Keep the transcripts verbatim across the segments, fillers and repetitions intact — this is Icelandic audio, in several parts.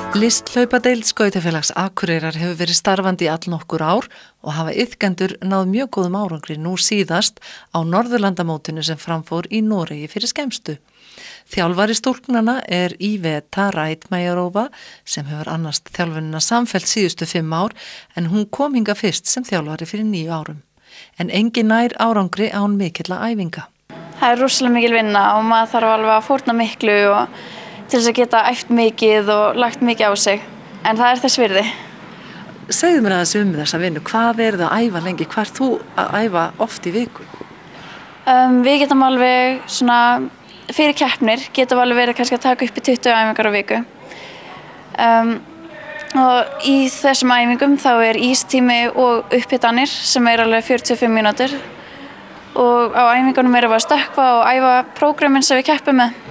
Listhlaupadeild Skautafélags Akureyrar hefur verið starfandi í allnokkur ár og hafa iðkendur náð mjög góðum árangri nú síðast á Norðurlandamótinu sem framfór í Noregi fyrir skemmstu. Þjálfari stúlknanna er Iveta Reitmeijerova sem hefur annast þjálfunina samfellt síðustu fimm ár en hún kom hinga fyrst sem þjálfari fyrir níu árum. En engin nær árangri án mikilla æfinga. Það er rosalega mikil vinna og maður þarf alveg að fórna miklu og til þess að geta æft mikið og lagt mikið á sig, en það er þess virði. Segðu mér aðeins um þessa vinnu, hvað er það að æfa lengi, hvað er þú að æfa oft í viku? Um, við getum alveg svona, fyrir keppnir getum alveg verið kannski að taka upp í tuttugu æfingar á viku. Um, og í þessum æfingum þá er ístími og upphitanir sem er alveg fjörutíu og fimm mínútur og á æfingunum erum við að stökkva og æfa prógrammin sem við keppum með.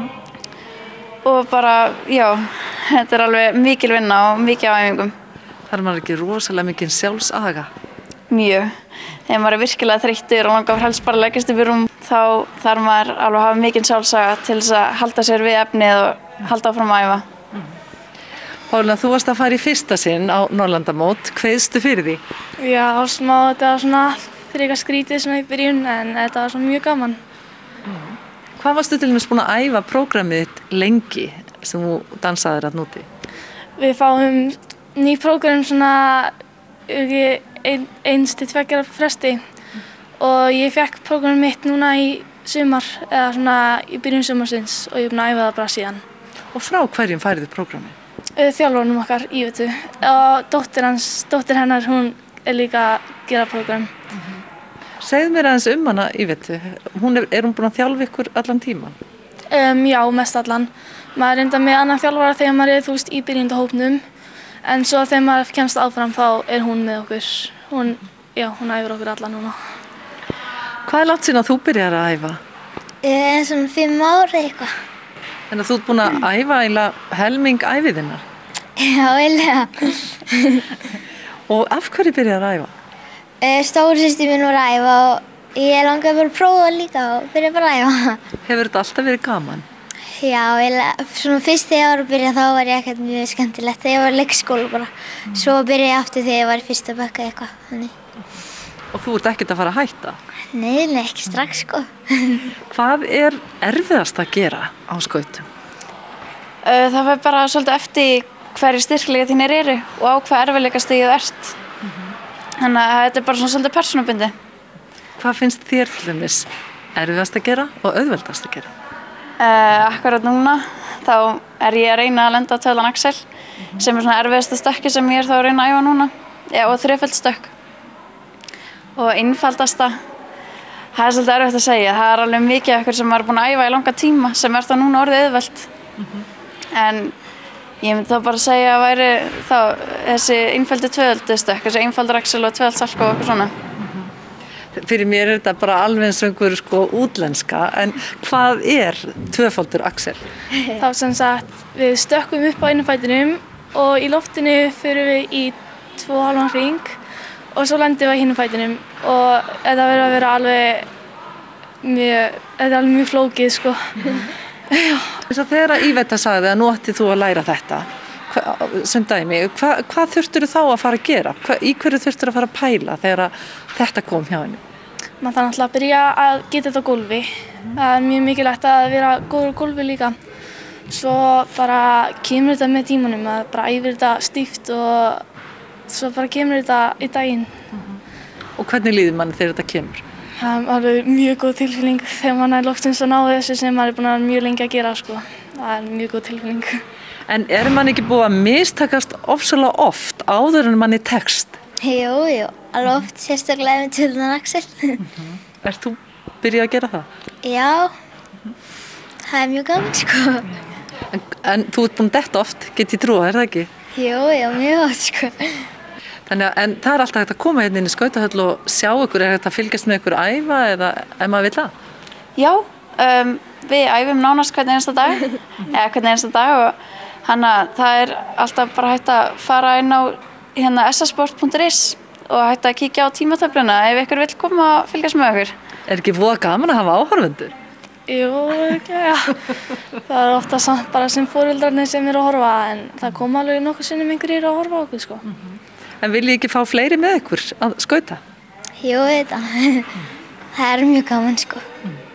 Og bara, já, þetta er alveg mikil vinna og mikið á æfingum. Þarf maður ekki rosalega mikið sjálfsaga? Mjög. Þegar maður er virkilega þreyttur og langar helst bara að leggjast upp í rúm, þá þarf maður alveg að hafa mikil sjálfsaga til þess að halda sér við efnið og halda áfram að æfa. Mm. Pálína, þú varst að fara í fyrsta sinn á Norðurlandamót. Kveðstu fyrir því? Já, smá, þetta var svona frekar skrítið svona í byrjun, en þetta var svona mjög gaman. Mm. Hvað varstu til dæmis búin að æfa prógrammið þitt lengi sem þú dansaðir að núti? Við fáum ný prógram svona ein, eins til tveggja fresti og ég fekk prógramið mitt núna í sumar eða svona í byrjun sumarsins og ég er búin að æfa það bara síðan. Og frá hverjum færið þið prógramið? Þjálfarnum okkar, Ívetu, og dóttir hans, dóttir hennar, hún er líka að gera prógram. Mm-hmm. Segðu mér aðeins um hana, Ívetu. Hún er, er hún búin að þjálfa ykkur allan tíman? Um, já, mest allan. Maður er enda með annan þjálfara þegar maður er, þú veist, í byrjendahópnum. En svo þegar maður kemst áfram þá er hún með okkur. Hún, já, hún æfir okkur alla núna. Hvað er langt síðan að þú byrjar að æfa? Eh, svona fimm ára eitthvað. Þannig að þú ert búin að æfa eiginlega helming æviðinnar? Já, eiginlega. Og af hverju byrjar að æfa? Stóri systir mín var að æfa og ég langaði bara að prófa líka og byrja bara að æfa. Hefur þetta alltaf verið gaman? Já, eiginlega, svona fyrst þegar ég var að byrja þá var ég ekkert mjög skemmtilegt þegar ég var í leikskóla bara. Svo byrja ég aftur þegar ég var í fyrsta bekk eða eitthvað, þannig. Og þú ert ekkert að fara að hætta? Nei, nei, ekki strax sko. Hvað er erfiðast að gera á skautum? Það var bara svolítið eftir hverju styrkleika þínir eru og á hvað erfiðleikastigið þú ert. Þannig að þetta er bara svona svolítið persónubundi. Hvað finnst þér til dæmis erfiðast að gera og auðveldast að gera? Uh, akkurat núna þá er ég að reyna að lenda á töflan Axel mm-hmm. sem er svona erfiðasta stökki sem ég er þá að reyna að æfa núna. Já, og þreföld stökk. Og einfaldasta, það er svolítið erfitt að segja. Það er alveg mikið eitthvað sem maður er búin að æfa í langa tíma sem er þá núna orðið auðvelt. Mm-hmm. En ég myndi þá bara að segja að væri þá þessi einfaldi tvöföldu stökk, þessi einfaldur Axel og tvöföld salko og eitthvað svona. Mm-hmm. Fyrir mér er þetta bara alveg eins og einhver sko útlenska, en hvað er tvöfaldur Axel? Þá sem sagt, við stökkum upp á einu fætinum og í loftinu fyrir við í tvo hálfan hring og svo lendum við á hinum fætinum og þetta verður að vera alveg mjög, þetta er alveg mjög flókið sko. Þess að þegar Íveta sagði að nú ætti þú að læra þetta, hva, sem dæmi, hva, hvað þurftur þú þá að fara að gera? Hva, í hverju þurftur að fara að pæla þegar þetta kom hjá henni? Man þarf náttúrulega að byrja að geta þetta á gólfi. Það er mjög mikilvægt að vera góður á gólfi líka. Svo bara kemur þetta með tímanum, að bara æfir þetta stíft og svo bara kemur þetta í daginn. Og hvernig líður manni þegar þetta kemur? Það er alveg mjög góð tilfinning þegar mann er loksins að ná þessu sem maður er búin að mjög lengi að gera sko. Það er mjög góð tilfinning. En er mann ekki búið að mistakast ofsalega oft áður en manni tekst? Jú, jú, alveg oft, sérstaklega með tvöfaldan Axel. Mm-hmm. Ert þú byrjað að gera það? Já, mm-hmm. Það er mjög gaman sko. En, en þú ert búin detta oft, get ég trúa, er það ekki? Jú, jú, mjög oft sko. Þannig að en það er alltaf hægt að koma hérna inn í skautahöll og sjá ykkur, er þetta að fylgjast með ykkur æfa eða ef maður vill það? Já, um, við æfum nánast hvern einasta dag, eða hvern einasta dag og hana, það er alltaf bara hægt að fara inn á hérna s a sport punktur is og hægt að kíkja á tímatöfluna ef ykkur vill koma og fylgjast með okkur. Er ekki voða gaman að hafa áhorfendur? Jú, já. Það er ofta samt bara sem foreldrarnir sem eru að horfa en það kom alveg nokkuð sinnum einhverjir að horfa á okkur sko. En viljið ekki fá fleiri með ykkur að skauta? Jú, þetta. Það er mjög gaman sko.